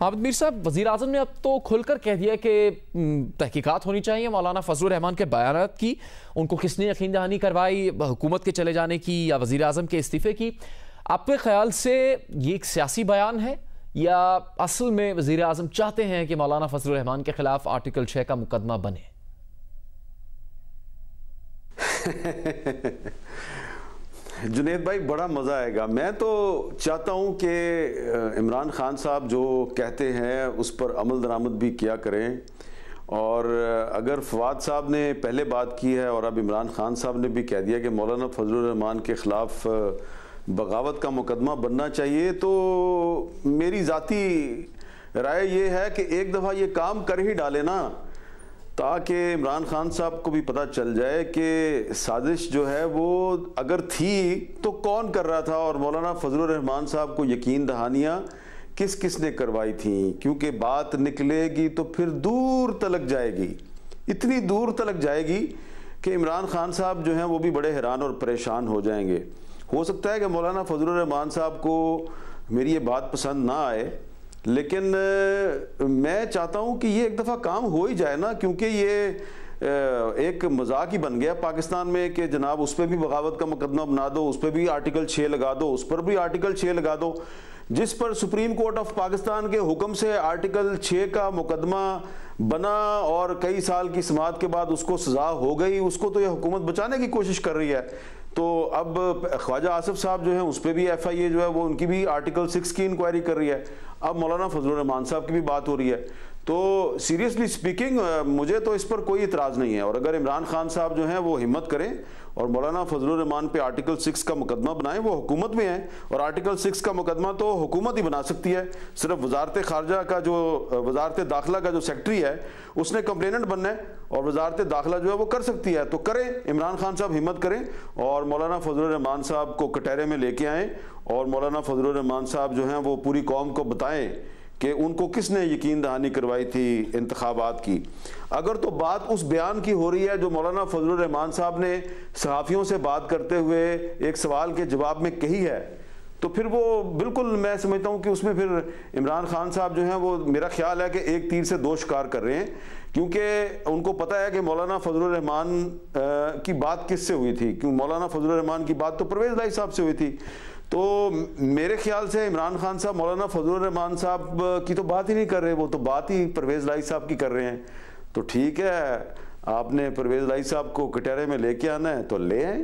عابد میر صاحب، وزیر اعظم نے اب تو کھل کر کہہ دیا کہ تحقیقات ہونی چاہیے مولانا فضل الرحمان کے بیانات کی. ان کو کس نے یقین دہانی کروائی، حکومت کے چلے جانے کی یا وزیر اعظم کے استعفے کی؟ آپ کے خیال سے یہ ایک سیاسی بیان ہے یا اصل میں وزیر اعظم چاہتے ہیں کہ مولانا فضل الرحمان کے خلاف آرٹیکل 6 کا مقدمہ بنے؟ جنید بھائی، بڑا مزہ آئے گا. میں تو چاہتا ہوں کہ عمران خان صاحب جو کہتے ہیں اس پر عمل درآمد بھی کیا کریں، اور اگر فواد صاحب نے پہلے بات کی ہے اور اب عمران خان صاحب نے بھی کہہ دیا کہ مولانا فضل الرحمان کے خلاف بغاوت کا مقدمہ بننا چاہیے، تو میری ذاتی رائے یہ ہے کہ ایک دفعہ یہ کام کر ہی ڈالے نا، تاکہ عمران خان صاحب کو بھی پتہ چل جائے کہ سازش جو ہے وہ اگر تھی تو کون کر رہا تھا، اور مولانا فضل الرحمان صاحب کو یقین دہانیاں کس کس نے کروائی تھیں. کیونکہ بات نکلے گی تو پھر دور تلک جائے گی، اتنی دور تلک جائے گی کہ عمران خان صاحب جو ہیں وہ بھی بڑے حیران اور پریشان ہو جائیں گے. ہو سکتا ہے کہ مولانا فضل الرحمان صاحب کو میری یہ بات پسند نہ آئے، لیکن میں چاہتا ہوں کہ یہ ایک دفعہ کام ہو ہی جائے نا، کیونکہ یہ ایک مذاق ہی بن گیا پاکستان میں کہ جناب اس پہ بھی بغاوت کا مقدمہ بنا دو، اس پہ بھی آرٹیکل 6 لگا دو، اس پر بھی آرٹیکل 6 لگا دو. جس پر سپریم کورٹ آف پاکستان کے حکم سے آرٹیکل 6 کا مقدمہ بنا اور کئی سال کی سماعت کے بعد اس کو سزا ہو گئی، اس کو تو یہ حکومت بچانے کی کوشش کر رہی ہے. تو اب خواجہ آصف صاحب جو ہیں اس پہ بھی ایف آئی اے جو ہے وہ ان کی بھی آرٹیکل 6 کی انکوائری کر رہی ہے. اب مولانا فضل الرحمان صاحب کی بھی بات ہو رہی ہے. تو سیریسلی سپیکنگ مجھے تو اس پر کوئی اعتراض نہیں ہے، اور اگر عمران خان صاحب جو ہیں وہ ہمت کریں اور مولانا فضل الرحمان پہ آرٹیکل 6 کا مقدمہ بنائیں، وہ حکومت میں ہیں اور آرٹیکل 6 کا مقدمہ تو حکومت ہی بنا سکتی ہے. صرف وزارت خارجہ کا جو وزارت داخلہ کا جو سیکٹری ہے اس نے کمپلیننٹ بننا ہے، اور وزارت داخلہ جو ہے وہ کر سکتی ہے. تو کریں، عمران خان صاحب ہمت کریں اور مولانا فضل الرحمان صاحب کو کٹہرے میں لے کے آئیں، اور مولانا فضل الرحمان صاحب جو ہیں وہ پوری قوم کو بتائیں کہ ان کو کس نے یقین دہانی کروائی تھی انتخابات کی. اگر تو بات اس بیان کی ہو رہی ہے جو مولانا فضل الرحمان صاحب نے صحافیوں سے بات کرتے ہوئے ایک سوال کے جواب میں کہی ہے، تو پھر وہ بالکل میں سمجھتا ہوں کہ اس میں پھر عمران خان صاحب جو ہیں وہ میرا خیال ہے کہ ایک تیر سے دو شکار کر رہے ہیں، کیونکہ ان کو پتہ ہے کہ مولانا فضل الرحمان کی بات کس سے ہوئی تھی. کیوں مولانا فضل الرحمان کی بات تو پرویز لائی صاحب سے ہوئی تھی. تو میرے خیال سے عمران خان صاحب مولانا فضل الرحمان صاحب کی تو بات ہی نہیں کر رہے، وہ تو بات ہی پرویز لائی صاحب کی کر رہے ہیں. تو ٹھیک ہے، آپ نے پرویز لائی صاحب کو کٹہرے میں لے کے آنا ہے تو لے آئیں.